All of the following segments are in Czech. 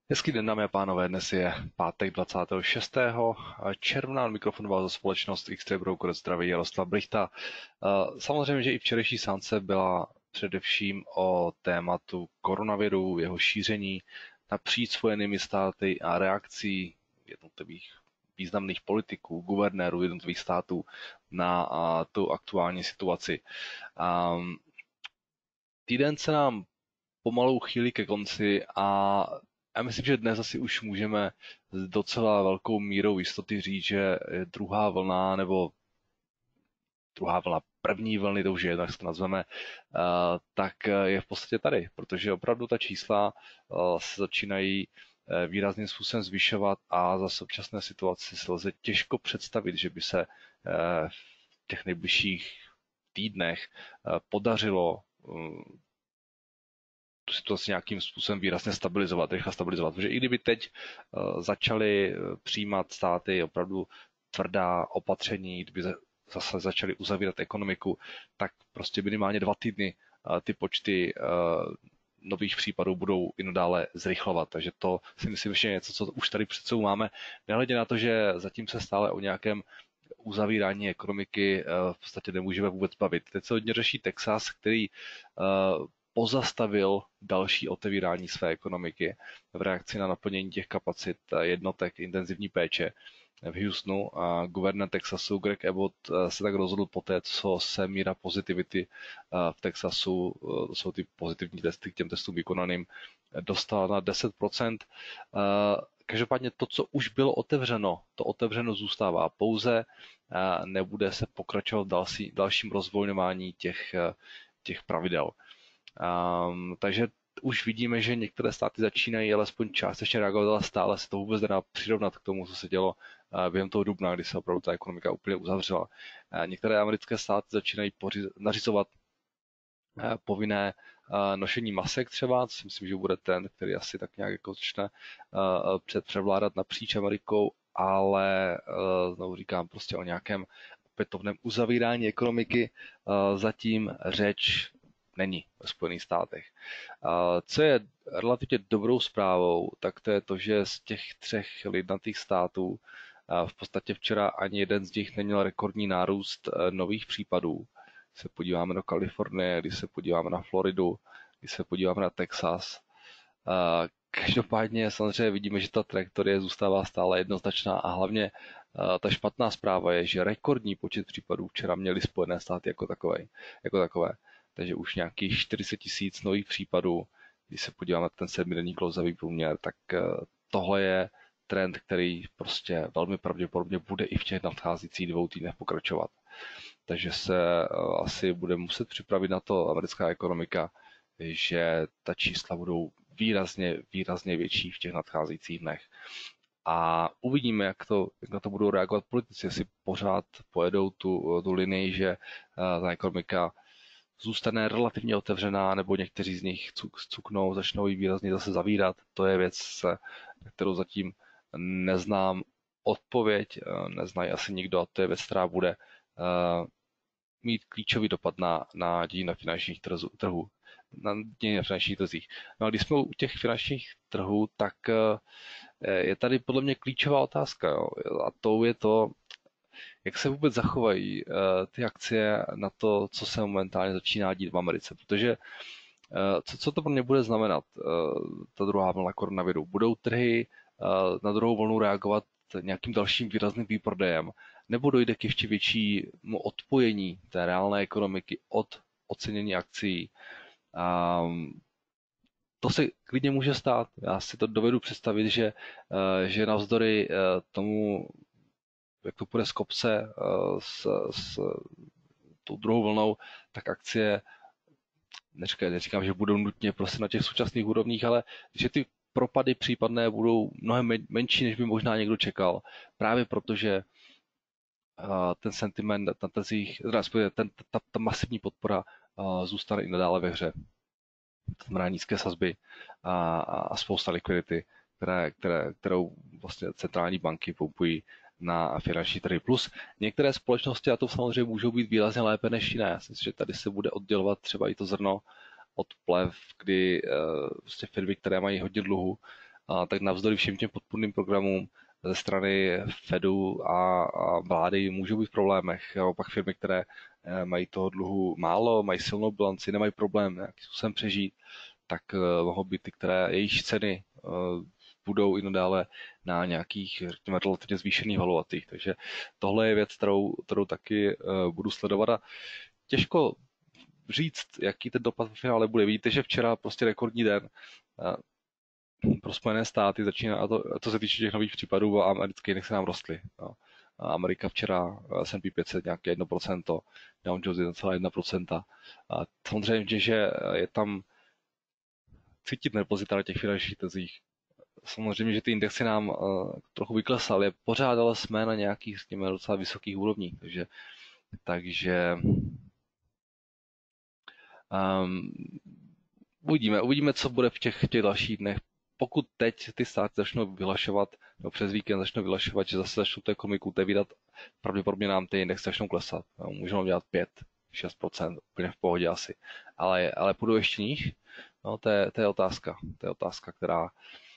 Hezký den, dámy a pánové, dnes je pátek 26. června, od mikrofonu vás za společnost X-Ray Broker zdraví Jaroslav Brichta. Samozřejmě, že i včerejší seance byla především o tématu koronaviru, jeho šíření napříč Spojenými státy a reakcí jednotlivých významných politiků, guvernérů jednotlivých států na tu aktuální situaci. Týden se nám pomalu chýlí ke konci a já myslím, že dnes asi už můžeme s docela velkou mírou jistoty říct, že druhá vlna nebo druhá vlna první vlny, to už je, tak se to nazveme, tak je v podstatě tady, protože opravdu ta čísla se začínají výrazným způsobem zvyšovat a za současné situace se lze těžko představit, že by se v těch nejbližších týdnech podařilo tu situaci nějakým způsobem výrazně stabilizovat, rychle stabilizovat. Protože i kdyby teď začaly přijímat státy opravdu tvrdá opatření, kdyby zase začaly uzavírat ekonomiku, tak prostě minimálně 2 týdny ty počty nových případů budou i nadále zrychlovat. Takže to si myslím, že je něco, co už tady před sebou máme. Nehledě na to, že zatím se stále o nějakém uzavírání ekonomiky v podstatě nemůžeme vůbec bavit. Teď se hodně řeší Texas, který pozastavil další otevírání své ekonomiky v reakci na naplnění těch kapacit jednotek intenzivní péče v Houstonu. A guvernér Texasu Greg Abbott se tak rozhodl poté, co se míra pozitivity v Texasu, jsou ty pozitivní testy k těm testům vykonaným, dostala na 10%. Každopádně to, co už bylo otevřeno, to otevřeno zůstává pouze, nebude se pokračovat v dalším rozvolňování těch pravidel. Takže už vidíme, že některé státy začínají alespoň částečně reagovat, ale stále se to vůbec nedá přirovnat k tomu, co se dělo během toho dubna, kdy se opravdu ta ekonomika úplně uzavřela. Některé americké státy začínají nařizovat povinné nošení masek třeba, co si myslím, že bude ten, který asi tak nějak jako začne převládat napříč Amerikou, ale znovu říkám prostě o nějakém opětovném uzavírání ekonomiky zatím řeč není ve Spojených státech. Co je relativně dobrou zprávou, tak to je to, že z těch 3 lidnatých států v podstatě včera ani jeden z nich neměl rekordní nárůst nových případů. Když se podíváme do Kalifornie, když se podíváme na Floridu, když se podíváme na Texas. Každopádně samozřejmě vidíme, že ta trajektorie zůstává stále jednoznačná a hlavně ta špatná zpráva je, že rekordní počet případů včera měly Spojené státy jako takové. Takže už nějakých 40 000 nových případů, když se podíváme na ten 7denní klouzavý průměr, tak tohle je trend, který prostě velmi pravděpodobně bude i v těch nadcházejících 2 týdnech pokračovat. Takže se asi bude muset připravit na to americká ekonomika, že ta čísla budou výrazně větší v těch nadcházejících dnech. A uvidíme, jak na to budou reagovat politici, jestli pořád pojedou tu linii, že ta ekonomika zůstane relativně otevřená, nebo někteří z nich cuknou, začnou ji výrazně zase zavírat. To je věc, na kterou zatím neznám odpověď, neznají asi nikdo a to je věc, která bude mít klíčový dopad na dění na finančních trhů, na dění na finančních trzích. No a když jsme u těch finančních trhů, tak je tady podle mě klíčová otázka, jo? A to je to, jak se vůbec zachovají ty akcie na to, co se momentálně začíná dít v Americe, protože co to pro ně bude znamenat, ta druhá vlna koronaviru. Budou trhy na druhou vlnu reagovat nějakým dalším výrazným výprodejem, nebo dojde k ještě většímu odpojení té reálné ekonomiky od ocenění akcií. To se klidně může stát. Já si to dovedu představit, že navzdory tomu, jak to půjde z kopce s tou druhou vlnou, tak akcie, neříkám, že budou nutně prostě na těch současných úrovních, ale že ty propady případné budou mnohem menší, než by možná někdo čekal. Právě protože ten sentiment na trzích, ta masivní podpora zůstane i nadále ve hře. To znamená nízké sazby a spousta likvidity, kterou vlastně centrální banky pumpují na finanční trhy. Plus některé společnosti, a to samozřejmě můžou být výrazně lépe než jiné. Já si myslím, že tady se bude oddělovat třeba i to zrno od plev, kdy vlastně firmy, které mají hodně dluhu, tak navzdory všem těm podpůrným programům ze strany Fedu a vlády můžou být v problémech. Pak firmy, které mají toho dluhu málo, mají silnou bilanci, nemají problém nějakým způsobem přežít, tak mohou být ty, které jejíž ceny budou i nadále na nějakých, řekněme, relativně zvýšených valuacích. Takže tohle je věc, kterou taky budu sledovat a těžko říct, jaký ten dopad v finále bude. Víte, že včera prostě rekordní den pro Spojené státy začíná, a to se týče těch nových případů, a americké index se nám rostly. No. A Amerika včera S&P 500 nějaké 1%, Dow Jones 1,1%. A samozřejmě, že je tam cítit nervozita na těch finančních trzích. Samozřejmě, že ty indexy nám trochu vyklesaly, pořád ale jsme na nějakých, řekněme, docela vysokých úrovních, takže um, uvidíme, co bude v těch dalších dnech. Pokud teď ty státy začnou vyhlašovat, no přes víkend začnou vyhlašovat, že zase začnou tu ekonomiku otevírat, pravděpodobně nám ty indexy začnou klesat. No, můžeme dělat 5-6%, úplně v pohodě asi. Ale půjdu ještě níž? No, to je otázka. To je otázka, která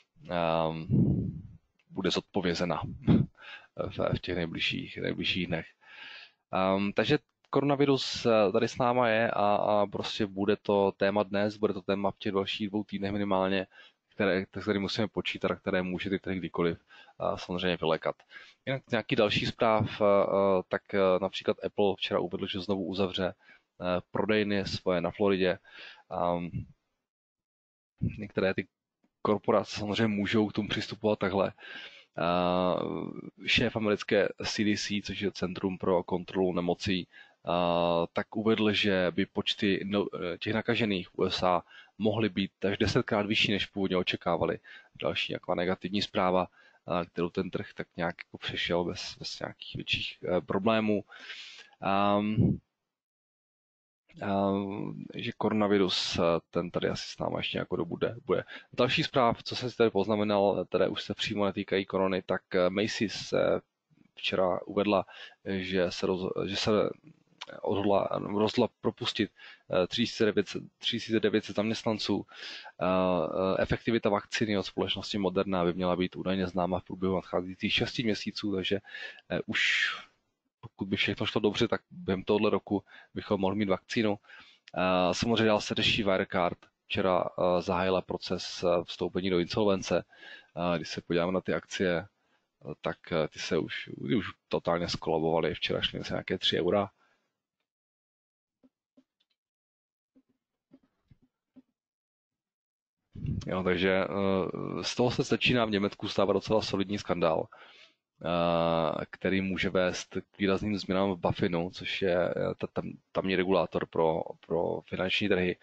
bude zodpovězena v těch nejbližších dnech. Takže koronavirus tady s náma je a prostě bude to téma dnes, bude to téma v těch dalších 2 týdnech minimálně, které musíme počítat a které může ty trhy kdykoliv samozřejmě vylékat. Jinak nějaký další zpráv, tak například Apple včera uvedl, že znovu uzavře prodejny svoje na Floridě. Některé ty korporace samozřejmě můžou k tomu přistupovat takhle. Šéf americké CDC, což je Centrum pro kontrolu nemocí, tak uvedl, že by počty těch nakažených v USA mohly být až 10krát vyšší, než původně očekávali. Další nějaká negativní zpráva, kterou ten trh tak nějak jako přešel bez nějakých větších problémů. Že koronavirus, ten tady asi s náma ještě nějakou dobu bude. Další zpráv, co jsem si tady poznamenal, které už se přímo netýkají korony, tak Macy's včera uvedla, že se rozhodla propustit 3900 zaměstnanců. Efektivita vakcíny od společnosti Moderna by měla být údajně známa v průběhu nadcházejících 6 měsíců, takže už pokud by všechno šlo dobře, tak během tohoto roku bychom mohli mít vakcínu. Samozřejmě dál se řeší Wirecard. Včera zahájila proces vstoupení do insolvence. Když se podíváme na ty akcie, tak ty se už totálně skolabovaly. Včera šly se nějaké 3 eura. Jo, takže z toho se začíná v Německu stávat docela solidní skandál, který může vést k výrazným změnám v BaFinu, což je tamní regulátor pro finanční trhy.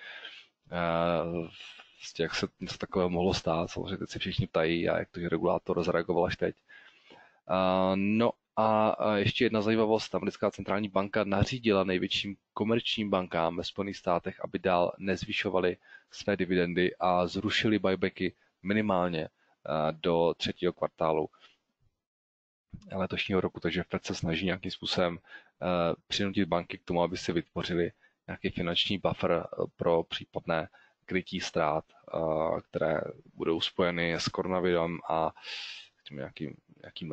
Jak se něco takového mohlo stát, samozřejmě teď si všichni ptají, a jak to, že regulátor zareagoval až teď. No a ještě jedna zajímavost, americká centrální banka nařídila největším komerčním bankám ve Spojených státech, aby dál nezvyšovaly své dividendy a zrušili buybacky minimálně do 3. kvartálu letošního roku, takže Fed se snaží nějakým způsobem přinutit banky k tomu, aby si vytvořili nějaký finanční buffer pro případné krytí ztrát, které budou spojeny s koronavirem a nějakým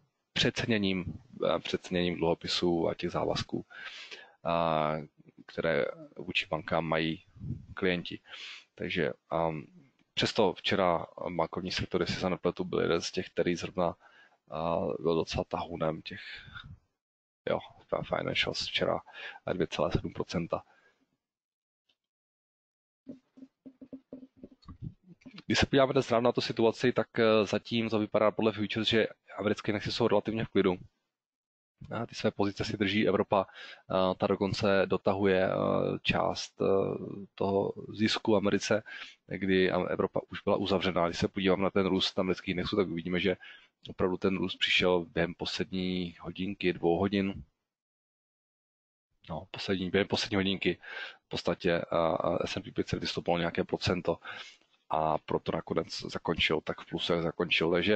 přeceněním dluhopisů a těch závazků, které vůči bankám mají klienti. Takže přesto včera bankovní sektor, jestli se nepletu, byl jeden z těch, který zrovna byl docela tahounem těch financials včera 2,7%. Když se podíváme dnes ráno na tu situaci, tak zatím to vypadá podle futures, že americké indexy jsou relativně v klidu. Ty své pozice si drží Evropa, ta dokonce dotahuje část toho zisku Americe, kdy Evropa už byla uzavřená. Když se podívám na ten růst amerických indexů, tak uvidíme, že opravdu ten růst přišel během poslední hodinky, 2 hodin. No, během poslední hodinky v podstatě S&P 500 vystoupilo nějaké procento a proto nakonec zakončil, tak v plusech zakončil. Takže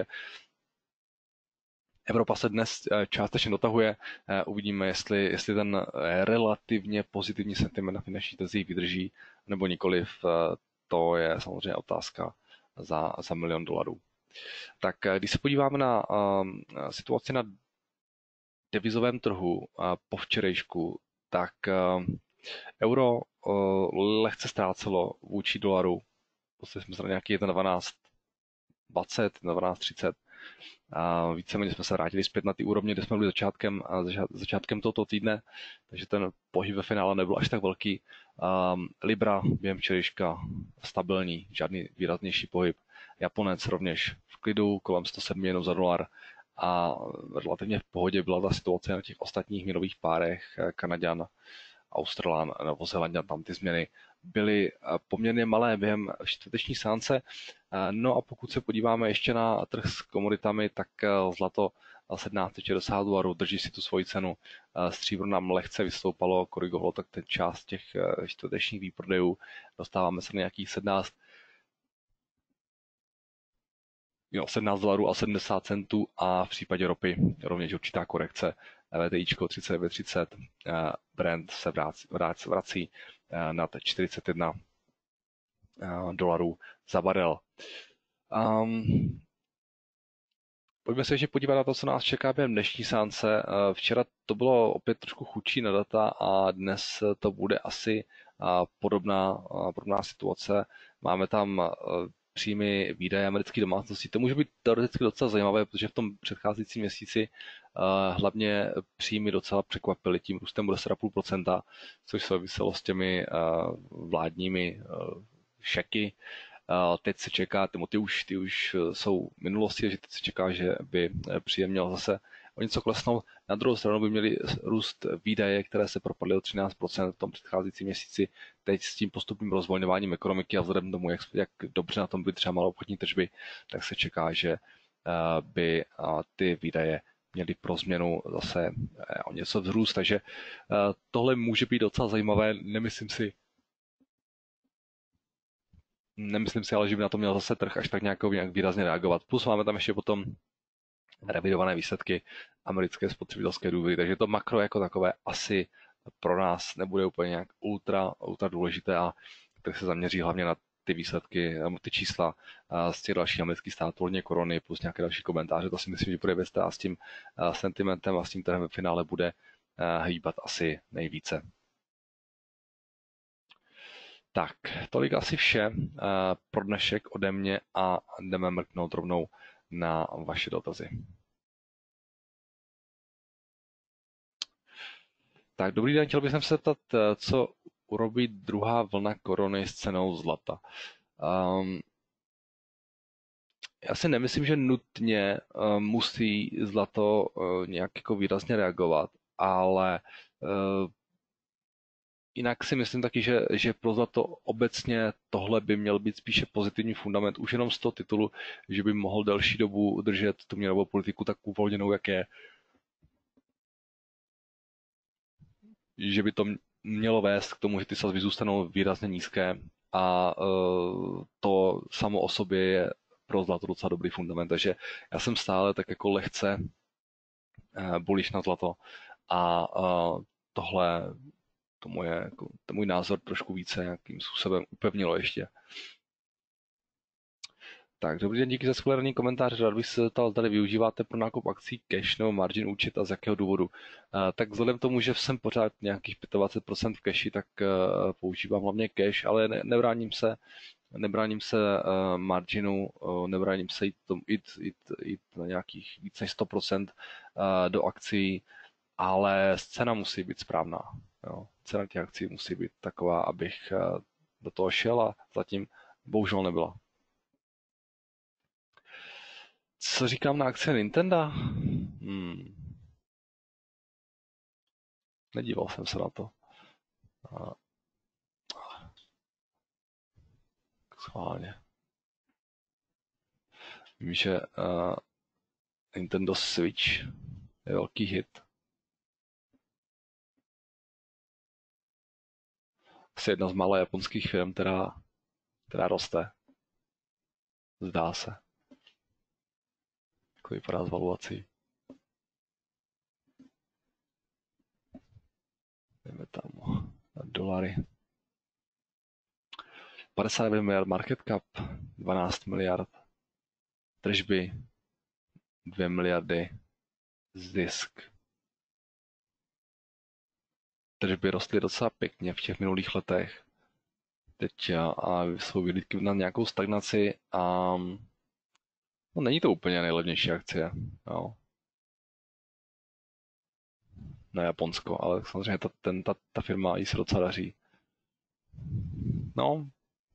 Evropa se dnes částečně dotahuje, uvidíme, jestli ten relativně pozitivní sentiment na finanční trzích vydrží, nebo nikoliv, to je samozřejmě otázka za $1 000 000. Tak když se podíváme na situaci na devizovém trhu po včerejšku, tak euro lehce ztrácelo vůči dolaru. Prostě jsme se na nějaký 1,1220, 1,1230. A víceméně jsme se vrátili zpět na ty úrovně, kde jsme byli začátkem tohoto týdne, takže ten pohyb ve finále nebyl až tak velký. Libra během včerejška stabilní, žádný výraznější pohyb. Japonec rovněž v klidu, kolem 107 jenom za dolar. A relativně v pohodě byla ta situace na těch ostatních měnových párech. Kanaďan, Australan, Novozélanďan, tam ty změny byly poměrně malé během čtvrteční seance. No a pokud se podíváme ještě na trh s komoditami, tak zlato 1760 dolarů drží si tu svoji cenu. Stříbro nám lehce vystoupalo, korigovalo tak ten část těch čtvrtečních výprodejů. Dostáváme se na nějakých 17 dolarů a 70 centů a v případě ropy rovněž určitá korekce. WTIčko 39,30, Brent se vrací nad 41 dolarů za barel. Pojďme se ještě podívat na to, co nás čeká během dnešní seance. Včera to bylo opět trošku chudší na data a dnes to bude asi podobná situace. Máme tam příjmy, výdaje amerických domácností. To může být teoreticky docela zajímavé, protože v tom předcházejícím měsíci hlavně příjmy docela překvapily tím růstem o 10,5%, což souviselo s těmi vládními šeky. Teď se čeká, ty už jsou v minulosti, takže teď se čeká, že by příjem měl zase o něco klesnout. Na druhou stranu by měly růst výdaje, které se propadly o 13% v tom předcházejícím měsíci. Teď s tím postupným rozvolňováním ekonomiky a vzhledem k tomu, jak dobře na tom byly třeba maloobchodní tržby, tak se čeká, že by ty výdaje měly pro změnu zase o něco vzrůst. Takže tohle může být docela zajímavé. Nemyslím si ale, že by na to měl zase trh až tak nějak výrazně reagovat. Plus máme tam ještě potom revidované výsledky americké spotřebitelské důvěry, takže to makro jako takové asi pro nás nebude úplně nějak ultra důležité a trh se zaměří hlavně na ty výsledky, ty čísla z těch dalších amerických států, hodně korony plus nějaké další komentáře. To si myslím, že bude věc, a s tím sentimentem a s tím trhem ve finále bude hýbat asi nejvíce. Tak, tolik asi vše pro dnešek ode mě a jdeme mrknout rovnou na vaše dotazy. Tak, dobrý den, chtěl bych se zeptat, co urobí druhá vlna korony s cenou zlata. Já si nemyslím, že nutně musí zlato nějak jako výrazně reagovat, ale jinak si myslím taky, že pro zlato obecně tohle by měl být spíše pozitivní fundament, už jenom z toho titulu, že by mohl delší dobu udržet tu měnovou politiku tak uvolněnou, jak je. Že by to mělo vést k tomu, že ty sazby zůstanou výrazně nízké a to samo o sobě je pro zlato docela dobrý fundament, takže já jsem stále tak jako lehce bullish na zlato a tohle to můj názor trošku více nějakým způsobem upevnilo ještě. Tak, dobrý den, díky za skvělý komentář. Rád bych se zeptal, zda využíváte pro nákup akcí cash nebo margin účet a z jakého důvodu. Tak vzhledem k tomu, že jsem pořád nějakých 25% v cashi, tak používám hlavně cash, ale nebráním se marginu, nebráním se jít na nějakých víc než 100% do akcí, ale cena musí být správná. Jo. Cena těch akcí musí být taková, abych do toho šel a zatím bohužel nebyla. Co říkám na akcie Nintendo? Nedíval jsem se na to. Schválně. Vím, že Nintendo Switch je velký hit. Asi jedna z mála japonských firm, která roste. Zdá se. Jak vypadá s valuací. Jdeme tam na dolary. 59 miliard market cap, 12 miliard tržby, 2 miliardy zisk. Tržby rostly docela pěkně v těch minulých letech. Teď a jsou vyhlídky na nějakou stagnaci a no, není to úplně nejlevnější akcie. Jo. Na Japonsko, ale samozřejmě ta firma jí se docela daří. No,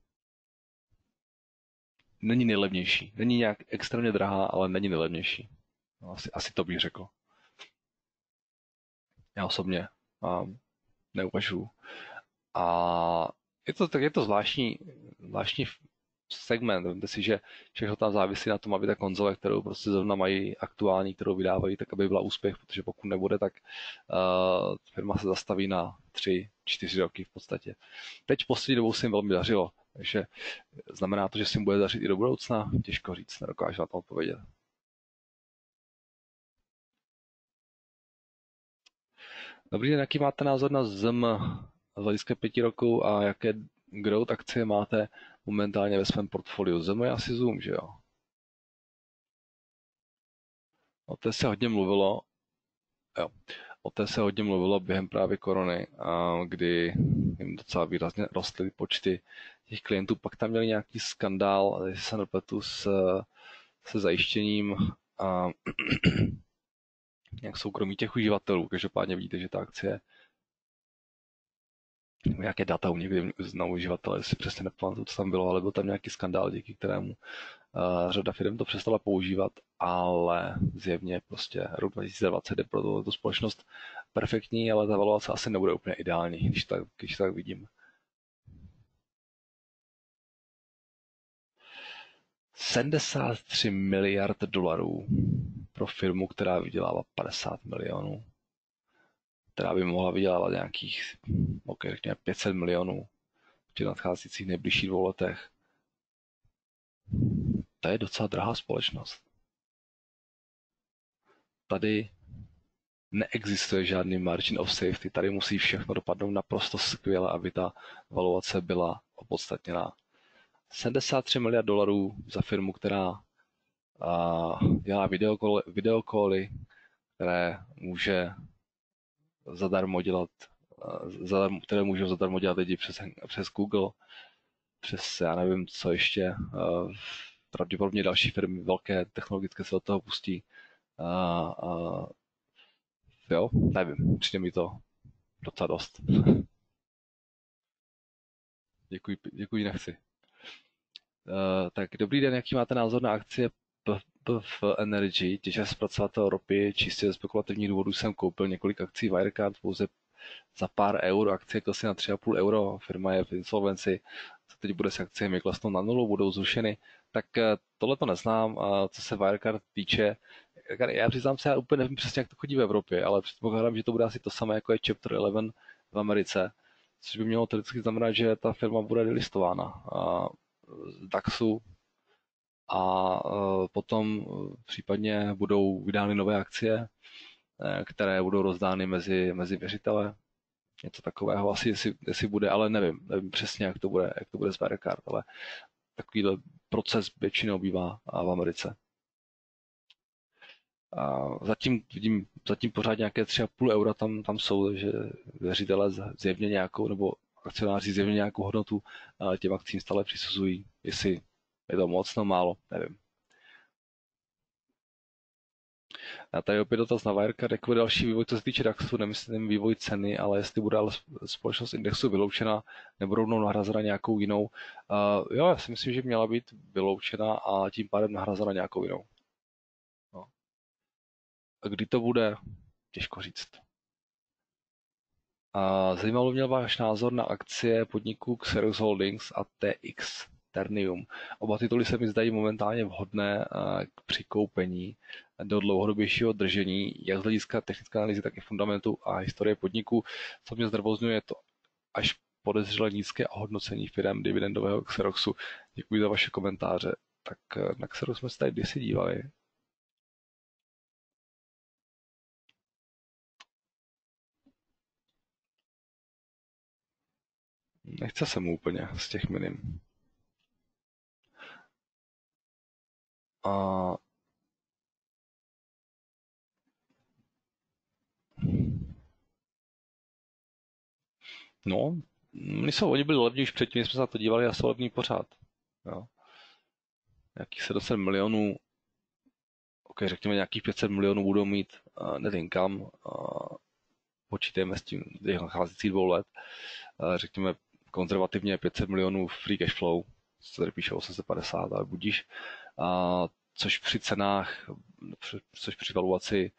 není nejlevnější. Není nějak extrémně drahá, ale není nejlevnější. No, asi to bych řekl. Já osobně neuvažuji. A je to zvláštní segment. Vemte si, že všechno tam závisí na tom, aby ta konzole, kterou prostě zrovna mají aktuální, kterou vydávají, tak aby byla úspěch, protože pokud nebude, tak firma se zastaví na 3-4 roky v podstatě. Teď v poslední dobou se jim velmi dařilo, takže znamená to, že se jim bude dařit i do budoucna? Těžko říct, nedokážu na to odpovědět. Dobrý den, jaký máte názor na ZM z hlediska 5 roků a jaké growth akcie máte momentálně ve svém portfoliu? ZM je asi Zoom, že jo? O té se hodně mluvilo, jo. O té se hodně mluvilo během právě korony, kdy jim docela výrazně rostly počty těch klientů. Pak tam měli nějaký skandál, jestli se nepletu, se zajištěním nějak soukromí těch uživatelů. Každopádně vidíte, že ta akcie nějaké data u někdy na uživatele, si přesně nepamatuju, co tam bylo, ale byl tam nějaký skandál, díky kterému řada firm to přestala používat, ale zjevně prostě rok 2020 je pro tu společnost perfektní, ale ta valuace asi nebude úplně ideální, když tak vidím. 73 miliard dolarů pro firmu, která vydělává 50 milionů, která by mohla vydělávat nějakých, řekněme, 500 milionů v těch nadcházejících nejbližších 2 letech. To je docela drahá společnost. Tady neexistuje žádný margin of safety. Tady musí všechno dopadnout naprosto skvěle, aby ta valuace byla opodstatněná. 73 miliard dolarů za firmu, která dělá videokoly, které může zadarmo dělat, které můžou zadarmo dělat lidi přes Google, přes, já nevím, co ještě, pravděpodobně další firmy velké technologické se do toho pustí. Jo, nevím, přijde mi to docela dost. Děkuji, nechci. Tak dobrý den, jaký máte názor na akcie PF Energy, těžké zpracovatel ropy, čistě ze spekulativních důvodů jsem koupil několik akcí Wirecard pouze za pár eur, akcie klesly na 3,5 euro, firma je v insolvenci, co teď bude s akciemi, klesnou na nulu, budou zrušeny, tak tohle to neznám, co se Wirecard týče, já přiznám se, já úplně nevím přesně, jak to chodí v Evropě, ale předpokládám, že to bude asi to samé, jako je Chapter 11 v Americe, což by mělo teoreticky znamenat, že ta firma bude delistována z DAXu a potom případně budou vydány nové akcie, které budou rozdány mezi věřitele. Něco takového asi, jestli bude, ale nevím přesně, jak to bude s Wirecard, ale takovýhle proces většinou bývá v Americe. A zatím pořád nějaké 3,5 eura tam jsou, že věřitele zjevně nějakou, nebo akcionáři zjevně nějakou hodnotu těm akcím stále přisuzují. Jestli je to moc, no málo, nevím. A tady opět dotaz na Wirecard, jak bude další vývoj, co se týče DAXu, nemyslím vývoj ceny, ale jestli bude společnost indexu vyloučena nebo rovnou nahrazena nějakou jinou. Jo, já si myslím, že měla být vyloučena a tím pádem nahrazena nějakou jinou. No. A kdy to bude, těžko říct. Zajímalo mě váš názor na akcie podniků Xerox Holdings a TX Ternium. Oba tituly se mi zdají momentálně vhodné k přikoupení do dlouhodobějšího držení, jak z hlediska technické analýzy, tak i fundamentu a historie podniku. Co mě znervozňuje, je to až podezřele nízké ohodnocení firem dividendového Xeroxu. Děkuji za vaše komentáře. Tak na Xerox jsme se tady kdysi dívali. Nechce se mu úplně z těch minim. A no, oni byli levní už předtím, jsme se na to dívali a jsou levní pořád. Jo. Nějakých 700 milionů, ok, řekněme nějakých 500 milionů budou mít, nevím kam, počítejme s tím těch nacházejících 2 let, řekněme konzervativně 500 milionů free cash flow, co tady píše 850, ale budíš, což při cenách, což při valuaci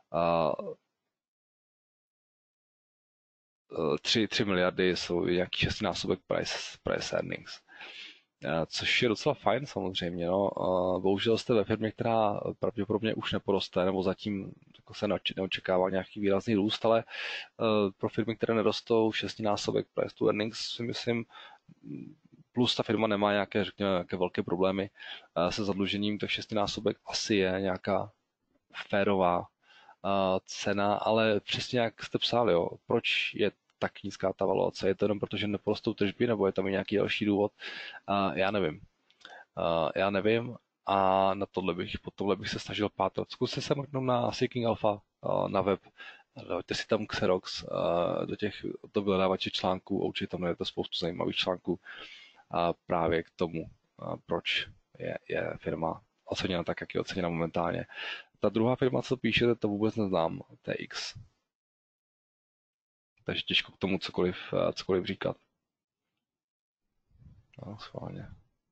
3 miliardy jsou nějaký šestinásobek price earnings. Což je docela fajn samozřejmě. No. Bohužel jste ve firmě, která pravděpodobně už neporoste, nebo zatím jako se neočekává nějaký výrazný růst, ale pro firmy, které nerostou, šestinásobek price to earnings si myslím, plus ta firma nemá nějaké, řekněme, nějaké velké problémy se zadlužením, tak šestinásobek asi je nějaká férová cena, ale přesně jak jste psali, jo, proč je tak nízká ta valuace? Je to jenom proto, že neporostou tržby, nebo je tam i nějaký další důvod? Já nevím. Já nevím a po tohle bych se snažil pátrat. Zkuste se mrknout na Seeking Alpha na web, dejte si tam Xerox do vyhledávače článků, určitě tam najdete spoustu zajímavých článků právě k tomu, proč je firma oceněna tak, jak je oceněna momentálně. Ta druhá firma, co píšete, to vůbec neznám, TX. Takže těžko k tomu cokoliv říkat. No, schválně.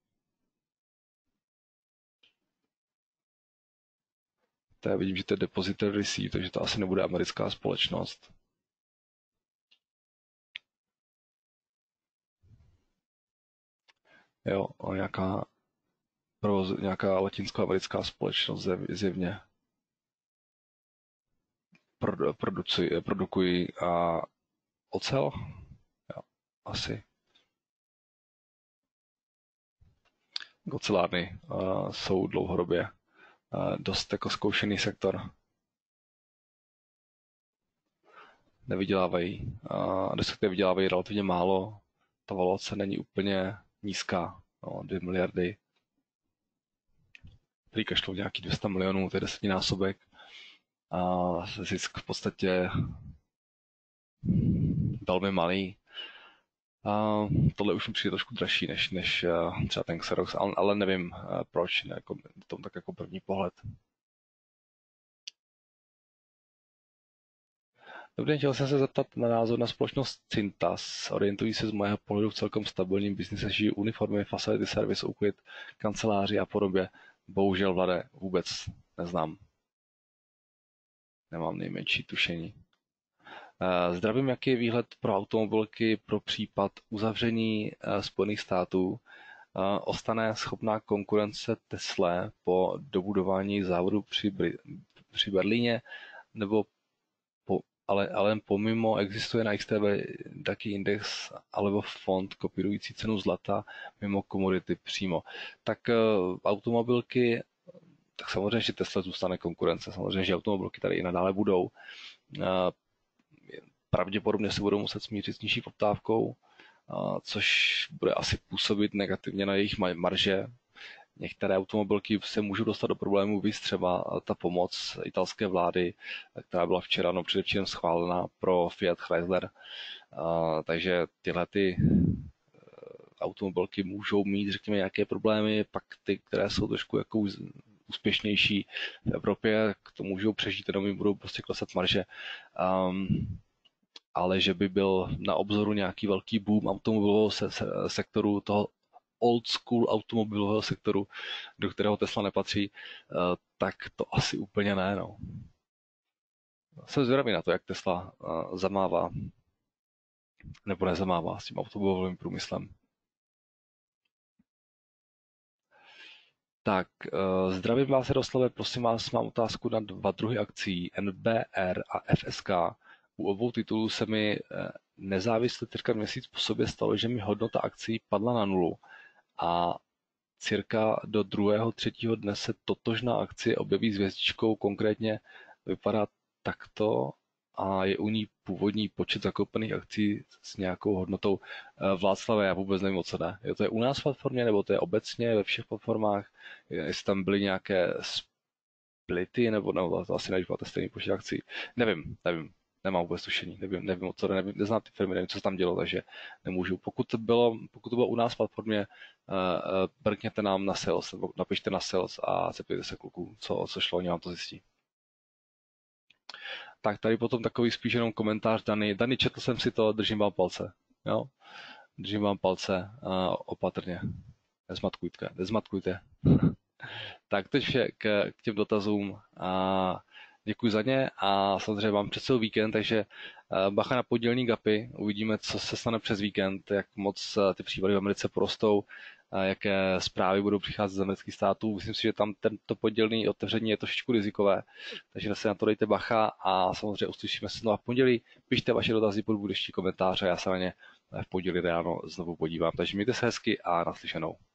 To já vidím, že to je Depository Receipt, takže to asi nebude americká společnost. Jo, nějaká latinskoamerická společnost zjevně produkují ocel? Jo, asi. Ocelárny jsou dlouhodobě dost jako zkoušený sektor. Nevydělávají, respektive vydělávají relativně málo. Ta valuace není úplně nízká, no, 2 miliardy. Free cash flow nějaký 200 milionů, to je 10násobek. A zisk v podstatě velmi malý. Tohle už mi přijde trošku dražší než třeba ten Xerox, ale nevím proč, jako, to tak jako první pohled. Dobrý den, chtěl jsem se zeptat na názor na společnost Cintas. Orientují se z mého pohledu v celkem stabilním biznisu, žijí uniformy, facility service, úklid, kanceláři a podobně. Bohužel, Vlade, vůbec neznám. Nemám nejmenší tušení. Zdravím, jaký je výhled pro automobilky pro případ uzavření Spojených států? Ostane schopná konkurence Tesla po dobudování závodu při Berlíně, nebo ale pomimo existuje na XTB taky index alebo fond kopírující cenu zlata mimo komodity přímo. Tak automobilky, tak samozřejmě, že Tesla zůstane konkurence, samozřejmě, že automobilky tady i nadále budou. Pravděpodobně se budou muset smířit s nižší poptávkou, což bude asi působit negativně na jejich marže. Některé automobilky se můžou dostat do problémů, víc třeba ta pomoc italské vlády, která byla včera, předevčírem schválena pro Fiat Chrysler. Takže tyhle automobilky můžou mít, řekněme, nějaké problémy, pak ty, které jsou trošku jako úspěšnější v Evropě, to můžou přežít, jenom jim budou prostě klesat marže. Ale že by byl na obzoru nějaký velký boom automobilového sektoru, toho old school automobilového sektoru, do kterého Tesla nepatří, tak to asi úplně ne. No. Jsem zvědavý na to, jak Tesla zamává nebo nezamává s tím automobilovým průmyslem. Tak, zdravím vás, Jaroslave, prosím vás, mám otázku na 2 druhy akcí, NBR a FSK. U obou titulů se mi nezávisle teďka měsíc po sobě stalo, že mi hodnota akcí padla na nulu a cirka do 2. 3. dne se totožná akcie objeví s hvězdičkou, konkrétně vypadá takto a je u ní původní počet zakoupených akcí s nějakou hodnotou. Václave, já vůbec nevím, o co jde. Je to je u nás v platformě, nebo to je obecně ve všech platformách? Jestli tam byly nějaké splity, nebo to asi nevíte stejný počet akcí. Nevím. Nemám vůbec tušení, nevím, o co jde, neznám ty firmy, nevím, co se tam dělo, takže nemůžu. Pokud to bylo u nás v platformě, brkněte nám na sales, nebo napište na sales a zeptejte se kluků, co šlo, oni vám to zjistí. Tak tady potom takový spíš jenom komentář Dany. Dany, četl jsem si to, držím vám palce. Jo? Držím vám palce opatrně. Nezmatkujte. Tak teď vše k těm dotazům. Děkuji za ně a samozřejmě mám před sebou víkend, takže bacha na podílní gapy. Uvidíme, co se stane přes víkend, jak moc ty případy v Americe porostou, jaké zprávy budou přicházet z amerických států. Myslím si, že tam tento podílný otevření je trošičku rizikové, takže se na to dejte bacha a samozřejmě uslyšíme se znovu v pondělí. Pište vaše dotazy pod budoucí komentáře, já se na ně v pondělí ráno znovu podívám. Takže mějte se hezky a naslyšenou.